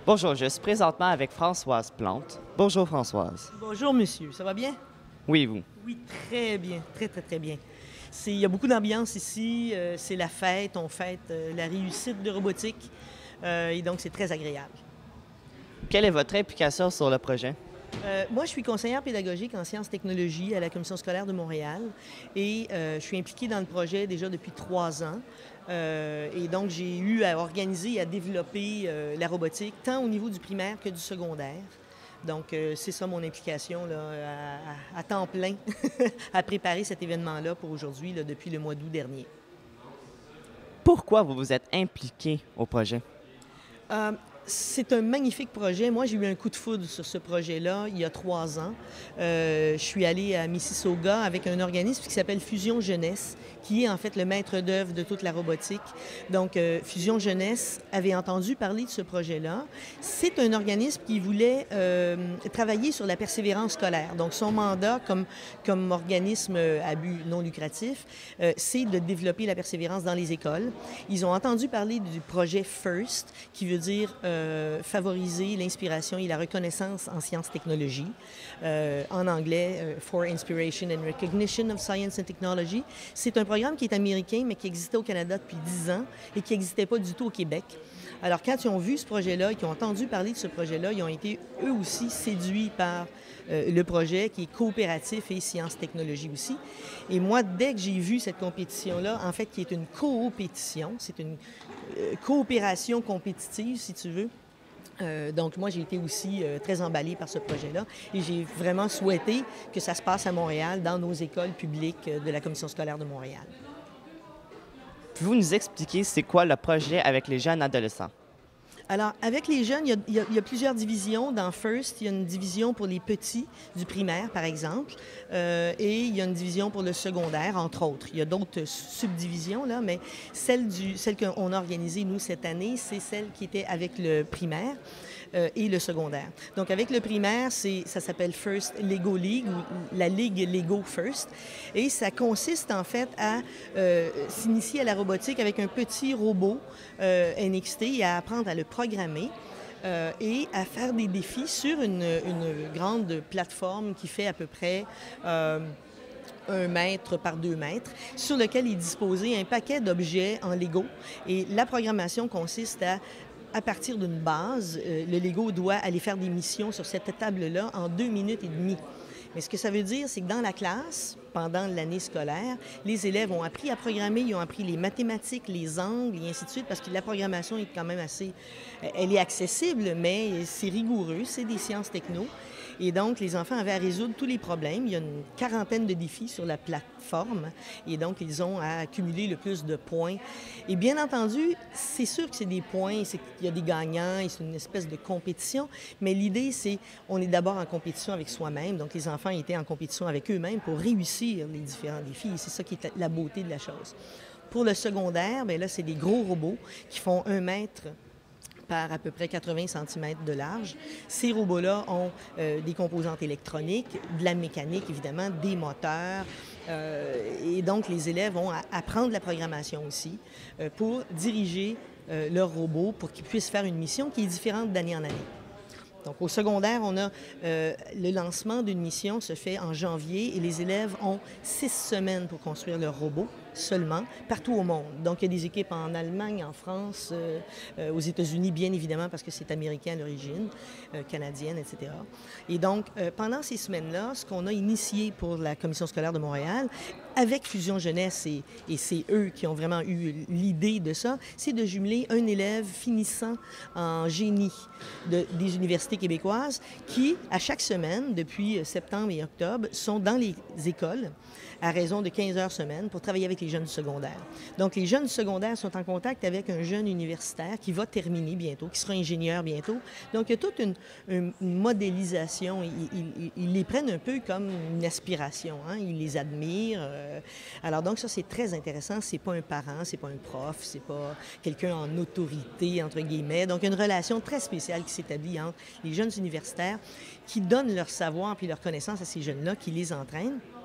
Bonjour, je suis présentement avec Françoise Plante. Bonjour Françoise. Bonjour monsieur, ça va bien? Oui, vous. Oui, très bien, très bien. Il y a beaucoup d'ambiance ici, c'est la fête, on fête la réussite de robotique et donc c'est très agréable. Quelle est votre implication sur le projet? Moi, je suis conseillère pédagogique en sciences technologies à la Commission scolaire de Montréal et je suis impliquée dans le projet déjà depuis 3 ans. Et donc, j'ai eu à organiser et à développer la robotique, tant au niveau du primaire que du secondaire. Donc, c'est ça mon implication là, à temps plein à préparer cet événement-là pour aujourd'hui, là, depuis le mois d'août dernier. Pourquoi vous vous êtes impliqué au projet? Euh, c'est un magnifique projet. Moi, j'ai eu un coup de foudre sur ce projet-là il y a 3 ans. Je suis allée à Mississauga avec un organisme qui s'appelle Fusion Jeunesse, qui est en fait le maître d'œuvre de toute la robotique. Donc, Fusion Jeunesse avait entendu parler de ce projet-là. C'est un organisme qui voulait travailler sur la persévérance scolaire. Donc, son mandat comme organisme à but non lucratif, c'est de développer la persévérance dans les écoles. Ils ont entendu parler du projet FIRST, qui veut dire favoriser l'inspiration et la reconnaissance en sciences technologies. En anglais, For Inspiration and Recognition of Science and Technology. C'est un programme qui est américain, mais qui existait au Canada depuis 10 ans et qui n'existait pas du tout au Québec. Alors, quand ils ont vu ce projet-là et qu'ils ont entendu parler de ce projet-là, ils ont été eux aussi séduits par le projet qui est coopératif et sciences-technologies aussi. Et moi, dès que j'ai vu cette compétition-là, en fait, qui est une coopétition, c'est une coopération compétitive, si tu veux. Donc, moi, j'ai été aussi très emballée par ce projet-là et j'ai vraiment souhaité que ça se passe à Montréal, dans nos écoles publiques de la Commission scolaire de Montréal. Pouvez-vous nous expliquer c'est quoi le projet avec les jeunes adolescents? Alors, avec les jeunes, il y a plusieurs divisions. Dans FIRST, il y a une division pour les petits du primaire, par exemple, et il y a une division pour le secondaire, entre autres. Il y a d'autres subdivisions, là, mais celle qu'on a organisée, nous, cette année, c'est celle qui était avec le primaire et le secondaire. Donc, avec le primaire, ça s'appelle FIRST Lego League, ou la Ligue Lego FIRST, et ça consiste, en fait, à s'initier à la robotique avec un petit robot NXT et à apprendre à le programmer et à faire des défis sur une grande plateforme qui fait à peu près 1 mètre par 2 mètres, sur lequel est disposé un paquet d'objets en Lego. Et la programmation consiste à partir d'une base, le Lego doit aller faire des missions sur cette table-là en 2 minutes et demie. Mais ce que ça veut dire, c'est que dans la classe, pendant l'année scolaire, les élèves ont appris à programmer, ils ont appris les mathématiques, les angles et ainsi de suite, parce que la programmation est quand même assez... Elle est accessible, mais c'est rigoureux, c'est des sciences techno. Et donc, les enfants avaient à résoudre tous les problèmes. Il y a une 40aine de défis sur la plateforme. Et donc, ils ont à accumuler le plus de points. Et bien entendu, c'est sûr que c'est des points, c'est qu'il y a des gagnants et c'est une espèce de compétition. Mais l'idée, c'est on est d'abord en compétition avec soi-même. Donc, les enfants étaient en compétition avec eux-mêmes pour réussir les différents défis. Et c'est ça qui est la beauté de la chose. Pour le secondaire, bien là, c'est des gros robots qui font 1 mètre par à peu près 80 cm de large. Ces robots-là ont des composantes électroniques, de la mécanique, évidemment, des moteurs. Et donc, les élèves vont apprendre la programmation aussi pour diriger leur robot pour qu'ils puissent faire une mission qui est différente d'année en année. Donc, au secondaire, on a le lancement d'une mission se fait en janvier et les élèves ont 6 semaines pour construire leur robot seulement, partout au monde. Donc, il y a des équipes en Allemagne, en France, aux États-Unis, bien évidemment, parce que c'est américain à l'origine, canadienne, etc. Et donc, pendant ces semaines-là, ce qu'on a initié pour la Commission scolaire de Montréal, avec Fusion Jeunesse, et c'est eux qui ont vraiment eu l'idée de ça, c'est de jumeler un élève finissant en génie des universités québécoises qui, à chaque semaine, depuis septembre et octobre, sont dans les écoles à raison de 15 heures semaine pour travailler avec les jeunes du secondaire. Donc, les jeunes du secondaire sont en contact avec un jeune universitaire qui va terminer bientôt, qui sera ingénieur bientôt. Donc, il y a toute une modélisation. Ils les prennent un peu comme une aspiration, hein? Ils les admirent. Alors, donc, ça, c'est très intéressant. C'est pas un parent, c'est pas un prof, c'est pas quelqu'un en autorité, entre guillemets. Donc, il y a une relation très spéciale qui s'établit entre les jeunes universitaires qui donnent leur savoir puis leur connaissance à ces jeunes-là, qui les entraînent.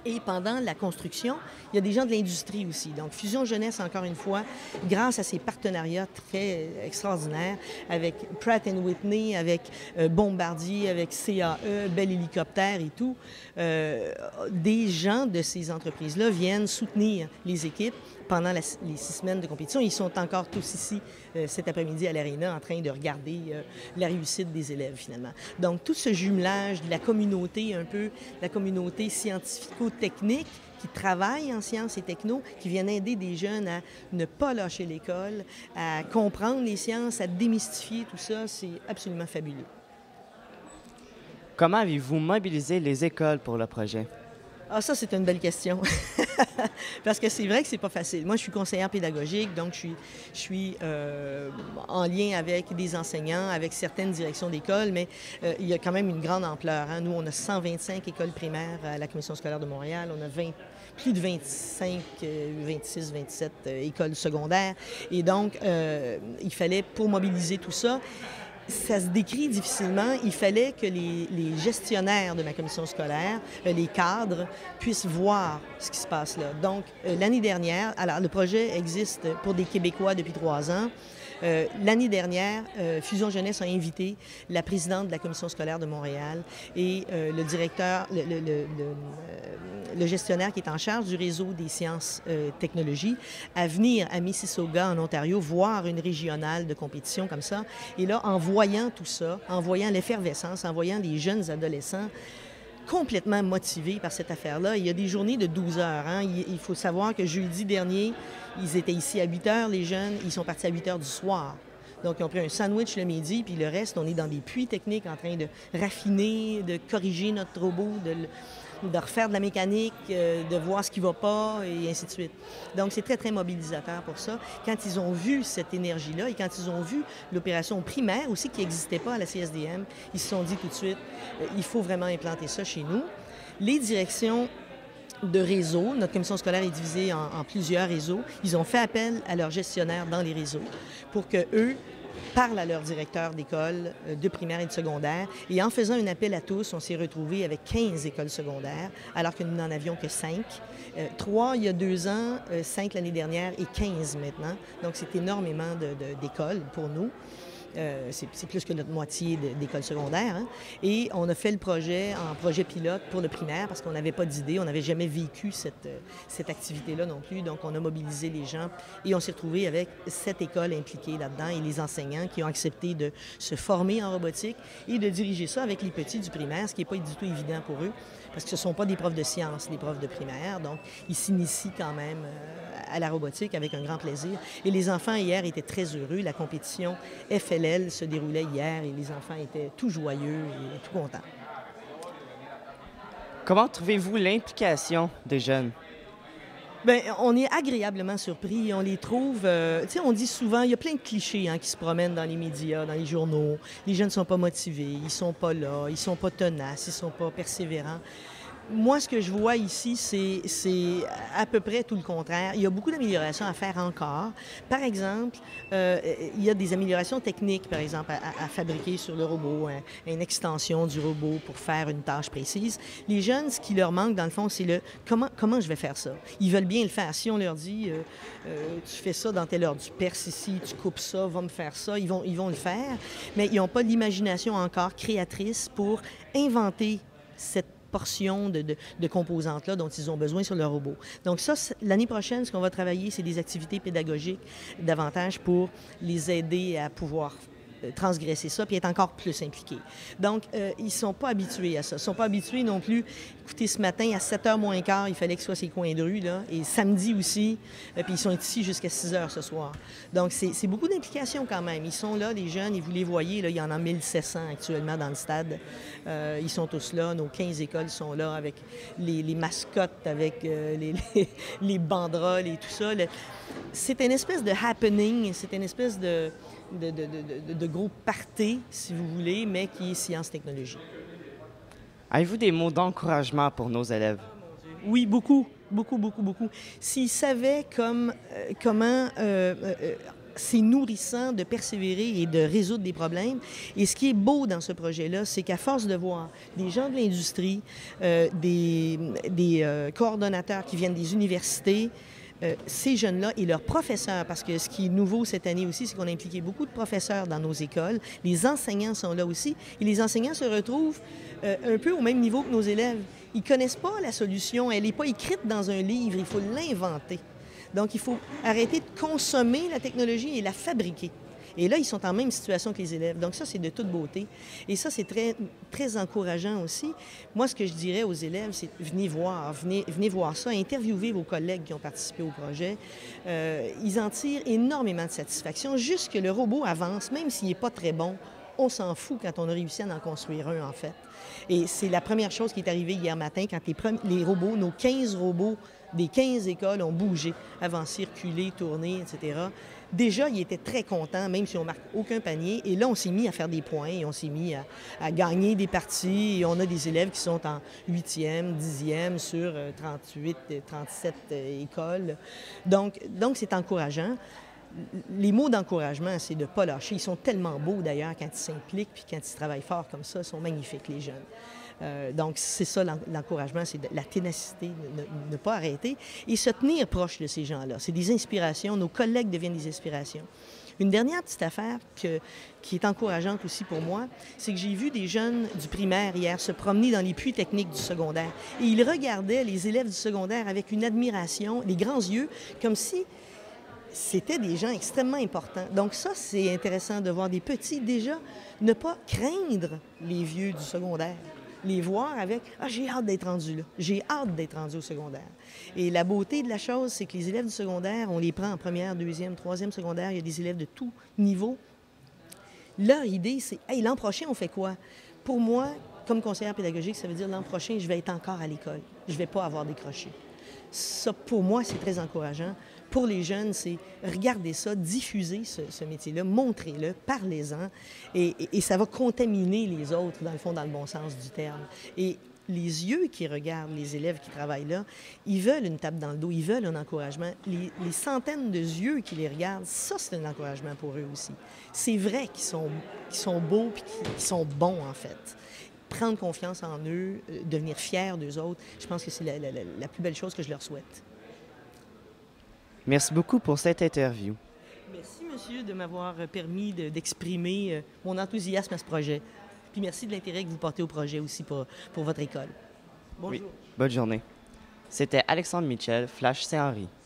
Et pendant la construction, il y a des gens de l'industrie aussi. Donc, Fusion Jeunesse, encore une fois, grâce à ses partenariats très extraordinaires avec Pratt Whitney, avec Bombardier, avec CAE, Bell Hélicoptère et tout, des gens de ces entreprises-là viennent soutenir les équipes pendant les 6 semaines de compétition. Ils sont encore tous ici cet après-midi à l'Arena en train de regarder la réussite des élèves, finalement. Donc, tout ce jumelage de la communauté, un peu, la communauté scientifico-technique qui travaille en sciences et techno, qui viennent aider des jeunes à ne pas lâcher l'école, à comprendre les sciences, à démystifier tout ça, c'est absolument fabuleux. Comment avez-vous mobilisé les écoles pour le projet? Ah, ça, c'est une belle question. Parce que c'est vrai que c'est pas facile. Moi, je suis conseillère pédagogique, donc je suis en lien avec des enseignants, avec certaines directions d'école, mais il y a quand même une grande ampleur. Hein. Nous, on a 125 écoles primaires à la Commission scolaire de Montréal. On a plus de 25, 26, 27 écoles secondaires. Et donc, il fallait, pour mobiliser tout ça, ça se décrit difficilement. Il fallait que les gestionnaires de ma commission scolaire, les cadres, puissent voir ce qui se passe là. Donc, l'année dernière, alors le projet existe pour des Québécois depuis 3 ans. L'année dernière, Fusion Jeunesse a invité la présidente de la commission scolaire de Montréal et le directeur, le gestionnaire qui est en charge du réseau des sciences technologies à venir à Mississauga, en Ontario, voir une régionale de compétition comme ça. Et là, en voyant tout ça, en voyant l'effervescence, en voyant les jeunes adolescents complètement motivés par cette affaire-là. Il y a des journées de 12 heures. Hein. Il faut savoir que jeudi dernier, ils étaient ici à 8 heures, les jeunes. Ils sont partis à 8 heures du soir. Donc, ils ont pris un sandwich le midi, puis le reste, on est dans des puits techniques en train de raffiner, de corriger notre robot, de refaire de la mécanique, de voir ce qui ne va pas, et ainsi de suite. Donc, c'est très, très mobilisateur pour ça. Quand ils ont vu cette énergie-là et quand ils ont vu l'opération primaire aussi, qui n'existait pas à la CSDM, ils se sont dit tout de suite, il faut vraiment implanter ça chez nous. Les directions de réseau, notre commission scolaire est divisée en plusieurs réseaux. Ils ont fait appel à leurs gestionnaires dans les réseaux pour qu'eux parlent à leurs directeurs d'école de primaire et de secondaire. Et en faisant un appel à tous, on s'est retrouvés avec 15 écoles secondaires, alors que nous n'en avions que 5. 3 il y a 2 ans, 5 l'année dernière et 15 maintenant. Donc, c'est énormément d'écoles pour nous. C'est plus que notre moitié d'écoles secondaires. Hein? Et on a fait le projet en projet pilote pour le primaire parce qu'on n'avait pas d'idée, on n'avait jamais vécu cette activité-là non plus. Donc, on a mobilisé les gens et on s'est retrouvé avec 7 écoles impliquées là-dedans et les enseignants qui ont accepté de se former en robotique et de diriger ça avec les petits du primaire, ce qui n'est pas du tout évident pour eux parce que ce ne sont pas des profs de sciences, les profs de primaire. Donc, ils s'initient quand même à la robotique avec un grand plaisir. Et les enfants, hier, étaient très heureux. La compétition FLL se déroulait hier et les enfants étaient tout joyeux et tout contents. Comment trouvez-vous l'implication des jeunes? Bien, on est agréablement surpris. On les trouve... tu sais, on dit souvent, il y a plein de clichés qui se promènent dans les médias, dans les journaux. Les jeunes ne sont pas motivés, ils ne sont pas là, ils ne sont pas tenaces, ils ne sont pas persévérants. Moi, ce que je vois ici, c'est à peu près tout le contraire. Il y a beaucoup d'améliorations à faire encore. Par exemple, il y a des améliorations techniques, par exemple, à fabriquer sur le robot, une extension du robot pour faire une tâche précise. Les jeunes, ce qui leur manque, dans le fond, c'est comment je vais faire ça. Ils veulent bien le faire. Si on leur dit, tu fais ça dans telle heure, tu perces ici, tu coupes ça, va me faire ça, ils vont le faire. Mais ils n'ont pas l'imagination encore créatrice pour inventer cette portion de composantes-là dont ils ont besoin sur leur robot. Donc ça, l'année prochaine, ce qu'on va travailler, c'est des activités pédagogiques davantage pour les aider à pouvoir transgresser ça puis être encore plus impliqués. Donc, ils ne sont pas habitués à ça. Ils ne sont pas habitués non plus. Écoutez, ce matin, à 7h moins quart, il fallait que ce soit ces coins de rue, là, et samedi aussi, puis ils sont ici jusqu'à 6h ce soir. Donc, c'est beaucoup d'implication quand même. Ils sont là, les jeunes, et vous les voyez, là, il y en a 1700 actuellement dans le stade. Ils sont tous là, nos 15 écoles sont là avec les mascottes, avec les banderoles et tout ça. C'est une espèce de happening, c'est une espèce de gros party, si vous voulez, mais qui est science-technologie. Avez-vous des mots d'encouragement pour nos élèves? Oui, beaucoup, beaucoup, beaucoup, beaucoup. S'ils savaient comment c'est nourrissant de persévérer et de résoudre des problèmes. Et ce qui est beau dans ce projet-là, c'est qu'à force de voir des gens de l'industrie, des coordonnateurs qui viennent des universités, ces jeunes-là et leurs professeurs, parce que ce qui est nouveau cette année aussi, c'est qu'on a impliqué beaucoup de professeurs dans nos écoles. Les enseignants sont là aussi. Et les enseignants se retrouvent un peu au même niveau que nos élèves. Ils ne connaissent pas la solution. Elle n'est pas écrite dans un livre. Il faut l'inventer. Donc, il faut arrêter de consommer la technologie et la fabriquer. Et là, ils sont en même situation que les élèves. Donc ça, c'est de toute beauté. Et ça, c'est très, très encourageant aussi. Moi, ce que je dirais aux élèves, c'est venez voir ça, interviewez vos collègues qui ont participé au projet. Ils en tirent énormément de satisfaction. Juste que le robot avance, même s'il n'est pas très bon, on s'en fout quand on a réussi à en construire un, en fait. Et c'est la première chose qui est arrivée hier matin quand les robots, nos 15 robots des 15 écoles ont bougé, avancé, reculé, tourné, etc. Déjà, ils étaient très contents, même si on ne marque aucun panier. Et là, on s'est mis à faire des points, et on s'est mis à gagner des parties. Et on a des élèves qui sont en 8e, 10e sur 38, 37 écoles. Donc c'est encourageant. Les mots d'encouragement, c'est de ne pas lâcher. Ils sont tellement beaux, d'ailleurs, quand ils s'impliquent puis quand ils travaillent fort comme ça. Ils sont magnifiques, les jeunes. Donc, c'est ça l'encouragement, c'est la ténacité, ne pas arrêter et se tenir proche de ces gens-là. C'est des inspirations. Nos collègues deviennent des inspirations. Une dernière petite affaire qui est encourageante aussi pour moi, c'est que j'ai vu des jeunes du primaire hier se promener dans les puits techniques du secondaire. Et ils regardaient les élèves du secondaire avec une admiration, les grands yeux, comme si c'était des gens extrêmement importants. Donc ça, c'est intéressant de voir des petits déjà ne pas craindre les vieux du secondaire. Les voir avec « Ah, j'ai hâte d'être rendu là. J'ai hâte d'être rendu au secondaire. » Et la beauté de la chose, c'est que les élèves du secondaire, on les prend en première, deuxième, troisième secondaire. Il y a des élèves de tout niveau. Leur idée, c'est « Hey, l'an prochain, on fait quoi? » Pour moi, comme conseillère pédagogique, ça veut dire l'an prochain, je vais être encore à l'école. Je ne vais pas avoir décroché. Ça, pour moi, c'est très encourageant. Pour les jeunes, c'est regarder ça, diffuser ce métier-là, montrez-le, parlez-en, et ça va contaminer les autres, dans le fond, dans le bon sens du terme. Et les yeux qui regardent les élèves qui travaillent là, ils veulent une tape dans le dos, ils veulent un encouragement. Les centaines de yeux qui les regardent, ça, c'est un encouragement pour eux aussi. C'est vrai qu'ils sont beaux et qu'ils sont bons, en fait. Prendre confiance en eux, devenir fiers d'eux autres, je pense que c'est la plus belle chose que je leur souhaite. Merci beaucoup pour cette interview. Merci, monsieur, de m'avoir permis d'exprimer mon enthousiasme à ce projet. Puis merci de l'intérêt que vous portez au projet aussi pour votre école. Bonjour. Oui. Bonne journée. C'était Alexandre Michel, Flash Saint-Henri.